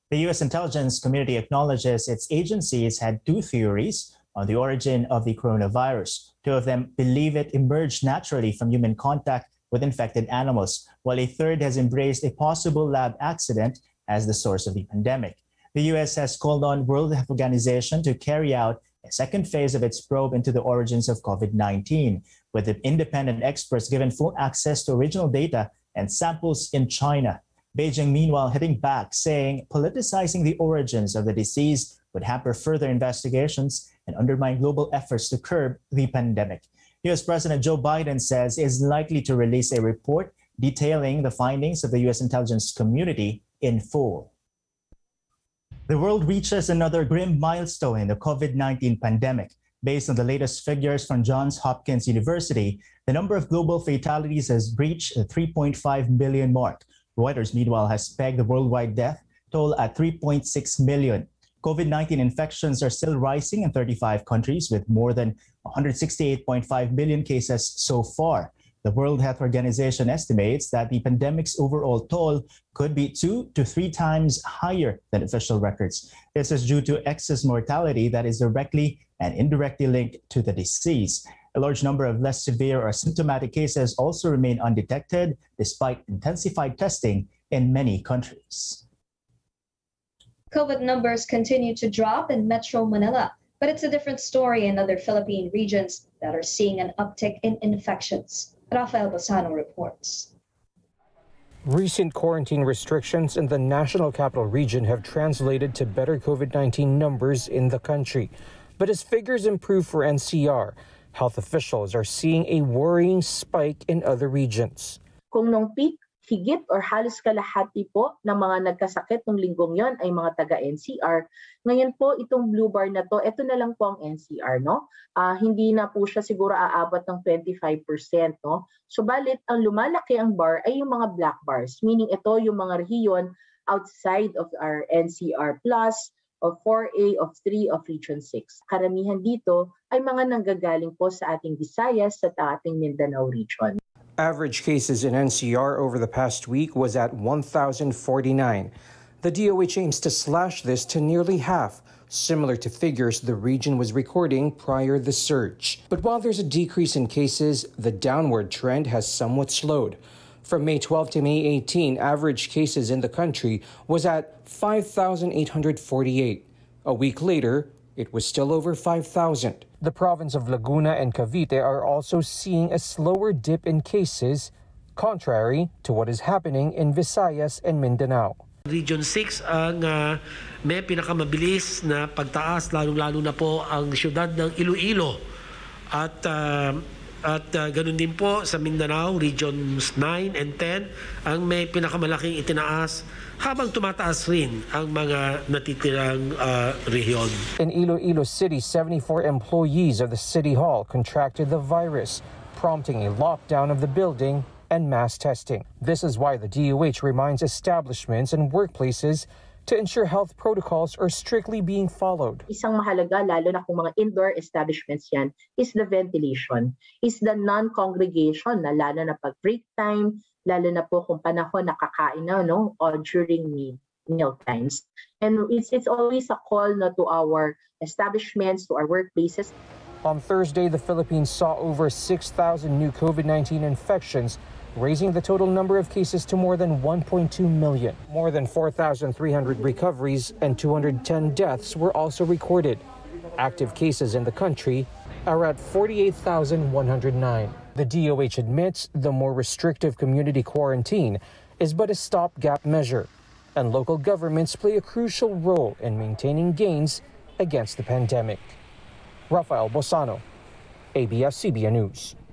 The U.S. intelligence community acknowledges its agencies had two theories on the origin of the coronavirus. Two of them believe it emerged naturally from human contact with infected animals, while a third has embraced a possible lab accident as the source of the pandemic. The U.S. has called on World Health Organization to carry out a second phase of its probe into the origins of COVID-19, with the independent experts given full access to original data and samples in China. Beijing, meanwhile, hitting back, saying politicizing the origins of the disease would hamper further investigations and undermine global efforts to curb the pandemic. U.S. President Joe Biden says he is likely to release a report detailing the findings of the U.S. intelligence community in full. The world reaches another grim milestone in the COVID-19 pandemic. Based on the latest figures from Johns Hopkins University, the number of global fatalities has breached the 3.5 million mark. Reuters, meanwhile, has pegged the worldwide death toll at 3.6 million. COVID-19 infections are still rising in 35 countries with more than 168.5 million cases so far. The World Health Organization estimates that the pandemic's overall toll could be 2 to 3 times higher than official records. This is due to excess mortality that is directly and indirectly linked to the disease. A large number of less severe or symptomatic cases also remain undetected despite intensified testing in many countries. COVID numbers continue to drop in Metro Manila, but it's a different story in other Philippine regions that are seeing an uptick in infections. Rafael Bosano reports. Recent quarantine restrictions in the National Capital Region have translated to better COVID-19 numbers in the country. But as figures improve for NCR, health officials are seeing a worrying spike in other regions. Kung nung peak, higit or halos kalahati po ng mga nagkasakit ng linggong yon ay mga taga-NCR. Ngayon po, itong blue bar na to, ito na lang po ang NCR, no? Hindi na po siya siguro aabot ng 25%, no? Subalit, ang lumalaki ang bar ay yung mga black bars, meaning ito yung mga rehiyon outside of our NCR plus, of 4A, of 3, of Region 6. Karamihan dito ay mga nanggagaling po sa ating Visayas at ating Mindanao region. Average cases in NCR over the past week was at 1,049. The DOH aims to slash this to nearly half, similar to figures the region was recording prior to the surge. But while there's a decrease in cases, the downward trend has somewhat slowed. From May 12 to May 18, average cases in the country was at 5,848. A week later, it was still over 5,000. The province of Laguna and Cavite are also seeing a slower dip in cases, contrary to what is happening in Visayas and Mindanao. Region 6 ang may pinakamabilis na pagtaas, lalong-lalo na po ang siyudad ng Iloilo. At ganun din po sa Mindanao, Regions 9 and 10, ang may pinakamalaking itinaas, habang tumataas rin ang mga natitirang rehiyon. In Iloilo City, 74 employees of the City Hall contracted the virus, prompting a lockdown of the building and mass testing. This is why the DOH reminds establishments and workplaces to ensure health protocols are strictly being followed. Isang mahalaga, lalo na kung mga indoor establishments yan, is the ventilation, is the non-congregation, na lalo na pag break time, lalo na po kung panahon nakakain na, no, or during meal times. And it's always a call na to our establishments, to our workplaces. On Thursday, the Philippines saw over 6,000 new COVID-19 infections, raising the total number of cases to more than 1.2 million. More than 4,300 recoveries and 210 deaths were also recorded. Active cases in the country are at 48,109. The DOH admits the more restrictive community quarantine is but a stopgap measure, and local governments play a crucial role in maintaining gains against the pandemic. Rafael Bosano, ABS-CBN News.